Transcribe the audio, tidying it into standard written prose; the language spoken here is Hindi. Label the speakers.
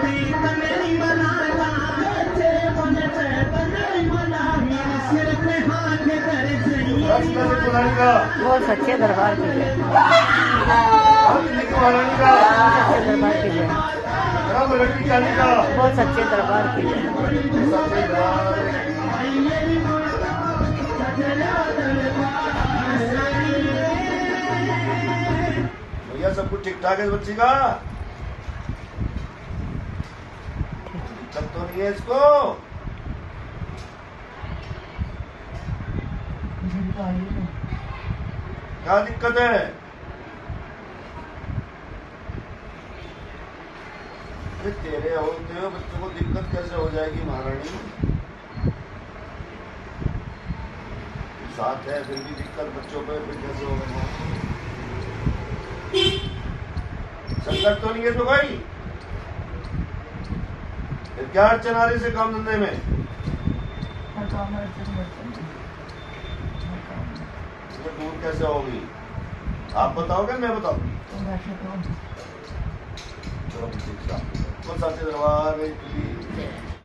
Speaker 1: बहुत सच्चे दरबार की जय, बहुत सच्चे दरबार की जय।
Speaker 2: भैया सब कुछ ठीक ठाक है बच्ची का? सब तो नहीं है इसको? क्या दिक्कत है? तेरे होते हो बच्चों को दिक्कत कैसे हो जाएगी महारानी? साथ है फिर भी दिक्कत बच्चों पे फिर कैसे होगा? संकट तो नहीं है तो भाई? फिर क्या अड़चन आ रही से काम धंधे में? दूर कैसे होगी? आप बताओगे मैं बताऊँ? चलो ठीक है। कौन सा दरबार